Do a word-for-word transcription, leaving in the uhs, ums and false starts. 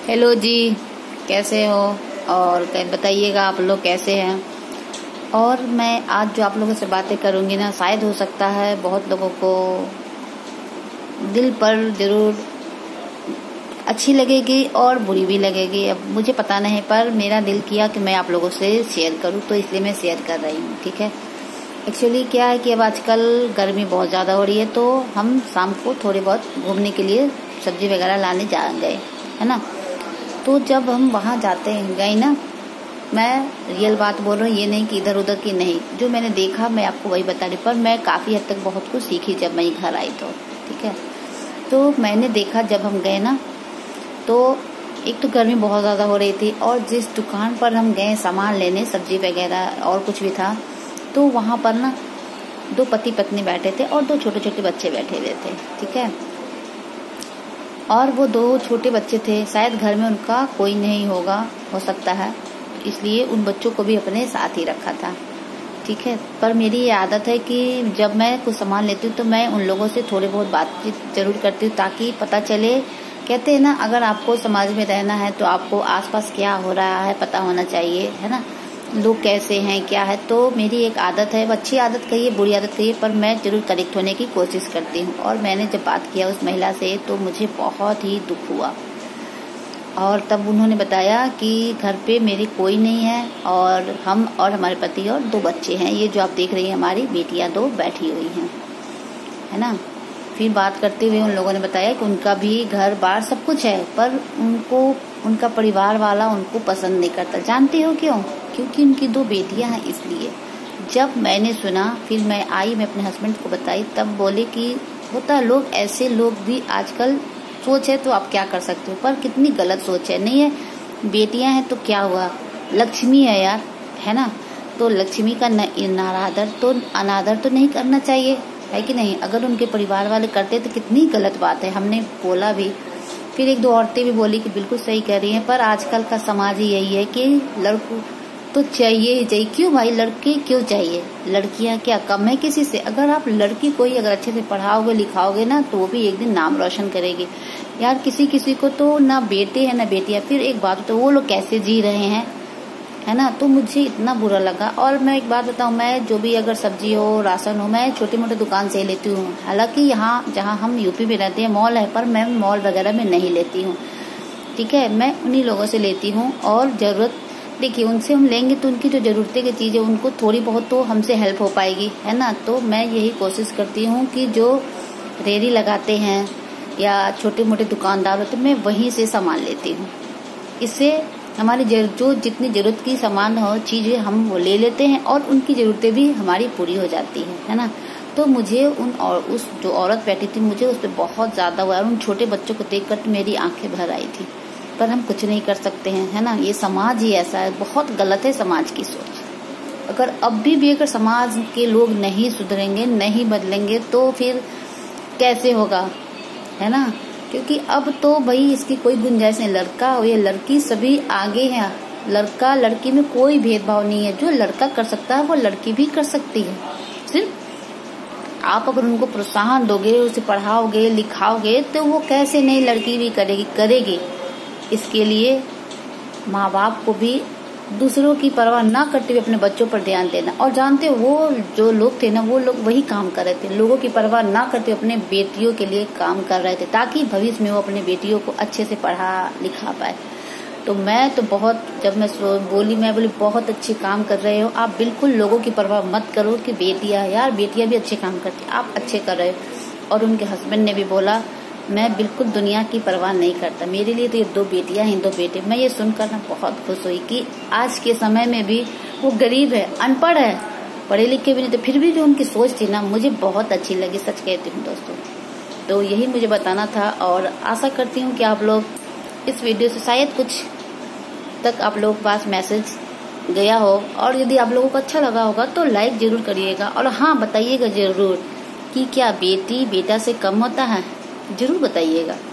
Hello जी, कैसे हो? और बताइएगा आप लोग कैसे हैं। और मैं आज जो आप लोगों से बातें करूंगी ना, शायद हो सकता है बहुत लोगों को दिल पर ज़रूर अच्छी लगेगी और बुरी भी लगेगी। अब मुझे पता नहीं, पर मेरा दिल किया कि मैं आप लोगों से शेयर करूं, तो इसलिए मैं शेयर कर रही हूं। ठीक है। एक्चुअली क्या है कि अब आजकल गर्मी बहुत ज़्यादा हो रही है, तो हम शाम को थोड़ी बहुत घूमने के लिए सब्जी वगैरह लाने जा गए, है ना। तो जब हम वहाँ जाते हैं गए ना, मैं रियल बात बोल रही हूँ, ये नहीं कि इधर उधर की नहीं, जो मैंने देखा मैं आपको वही बता रही। पर मैं काफ़ी हद तक बहुत कुछ सीखी जब मैं घर आई तो। ठीक है। तो मैंने देखा जब हम गए ना, तो एक तो गर्मी बहुत ज़्यादा हो रही थी, और जिस दुकान पर हम गए सामान लेने, सब्जी वगैरह और कुछ भी था, तो वहाँ पर ना दो पति पत्नी बैठे थे और दो छोटे छोटे बच्चे बैठे हुए थे। ठीक है। और वो दो छोटे बच्चे थे, शायद घर में उनका कोई नहीं होगा, हो सकता है, इसलिए उन बच्चों को भी अपने साथ ही रखा था। ठीक है। पर मेरी ये आदत है कि जब मैं कुछ सामान लेती हूँ तो मैं उन लोगों से थोड़ी बहुत बातचीत जरूर करती हूँ, ताकि पता चले। कहते हैं ना, अगर आपको समाज में रहना है तो आपको आसपास क्या हो रहा है पता होना चाहिए, है ना, लोग कैसे हैं क्या है। तो मेरी एक आदत है, अच्छी आदत कहिए बुरी आदत कहिए, पर मैं जरूर कनेक्ट होने की कोशिश करती हूँ। और मैंने जब बात किया उस महिला से, तो मुझे बहुत ही दुख हुआ। और तब उन्होंने बताया कि घर पे मेरे कोई नहीं है, और हम और हमारे पति और दो बच्चे हैं, ये जो आप देख रही हैं हमारी बेटियां दो बैठी हुई हैं, है ना। फिर बात करते हुए उन लोगों ने बताया कि उनका भी घर बार सब कुछ है, पर उनको उनका परिवार वाला उनको पसंद नहीं करता। जानते हो क्यों? क्योंकि उनकी दो बेटियां हैं, इसलिए। जब मैंने सुना, फिर मैं आई, मैं अपने हस्बैंड को बताई, तब बोले कि होता लोग ऐसे लोग भी आजकल सोच है, तो आप क्या कर सकते हो। पर कितनी गलत सोच है। नहीं है, बेटियां हैं तो क्या हुआ, लक्ष्मी है यार, है ना। तो लक्ष्मी का अनादर तो अनादर तो नहीं करना चाहिए, है कि नहीं। अगर उनके परिवार वाले करते तो कितनी गलत बात है। हमने बोला भी, फिर एक दो औरतें भी बोली कि बिल्कुल सही कह रही हैं, पर आजकल का समाज ही यही है कि लड़कों तो चाहिए ही चाहिए। क्यों भाई, लड़के क्यों चाहिए? लड़कियां क्या कम है किसी से? अगर आप लड़की को ही अगर अच्छे से पढ़ाओगे लिखाओगे ना, तो वो भी एक दिन नाम रोशन करेगी यार। किसी किसी को तो ना बेटे हैं ना बेटियां। फिर एक बात तो वो लोग कैसे जी रहे हैं, है ना। तो मुझे इतना बुरा लगा। और मैं एक बात बताऊं, मैं जो भी अगर सब्जी हो राशन हो, मैं छोटे मोटे दुकान से ही लेती हूँ। हालांकि यहाँ जहाँ हम यूपी में रहते हैं मॉल है, पर मैं मॉल वगैरह में नहीं लेती हूँ। ठीक है। मैं उन्हीं लोगों से लेती हूँ। और जरूरत देखिए, उनसे हम लेंगे तो उनकी जो जरूरतें की चीजें, उनको थोड़ी बहुत तो हमसे हेल्प हो पाएगी, है ना। तो मैं यही कोशिश करती हूँ कि जो रेहड़ी लगाते हैं या छोटे मोटे दुकानदार होते, मैं वहीं से सामान लेती हूँ। इससे हमारी जो जितनी जरूरत की सामान हो चीजें हम वो ले लेते हैं, और उनकी जरूरतें भी हमारी पूरी हो जाती है, है ना। तो मुझे उन और उस जो औरत बैठी थी, मुझे उस पर बहुत ज्यादा हुआ, और उन छोटे बच्चों को देखकर तो मेरी आंखें भर आई थी। पर हम कुछ नहीं कर सकते हैं, है ना। ये समाज ही ऐसा है, बहुत गलत है समाज की सोच। अगर अब भी, भी अगर समाज के लोग नहीं सुधरेंगे, नहीं बदलेंगे, तो फिर कैसे होगा, है ना। क्योंकि अब तो भाई इसकी कोई गुंजाइश नहीं, लड़का हो या लड़की सभी आगे हैं। लड़का लड़की में कोई भेदभाव नहीं है। जो लड़का कर सकता है वो लड़की भी कर सकती है। सिर्फ आप अगर उनको प्रोत्साहन दोगे, उसे पढ़ाओगे लिखाओगे, तो वो कैसे नहीं लड़की भी करेगी करेगी इसके लिए माँ बाप को भी दूसरों की परवाह ना करते हुए अपने बच्चों पर ध्यान देना। और जानते हो, वो जो लोग थे ना, वो लोग वही काम कर रहे थे, लोगों की परवाह ना करते हुए अपने बेटियों के लिए काम कर रहे थे, ताकि भविष्य में वो अपने बेटियों को अच्छे से पढ़ा लिखा पाए। तो मैं तो बहुत, जब मैं बोली मैं बोली बहुत अच्छे काम कर रहे हो आप। बिल्कुल लोगों की परवाह मत करो कि बेटियां, यार बेटियां भी अच्छे काम करती, आप अच्छे कर रहे हो। और उनके हस्बैंड ने भी बोला, मैं बिल्कुल दुनिया की परवाह नहीं करता, मेरे लिए तो ये दो बेटियां हैं, दो बेटे। मैं ये सुनकर ना बहुत खुश हुई कि आज के समय में भी वो गरीब है, अनपढ़ है, पढ़े लिखे भी नहीं, तो फिर भी जो उनकी सोच थी ना, मुझे बहुत अच्छी लगी, सच कहती हूँ दोस्तों। तो यही मुझे बताना था, और आशा करती हूँ कि आप लोग इस वीडियो से शायद कुछ तक आप लोगों के पास मैसेज गया हो। और यदि आप लोगों को अच्छा लगा होगा तो लाइक जरूर करिएगा। और हाँ, बताइएगा जरूर कि क्या बेटी बेटा से कम होता है, जरूर बताइएगा।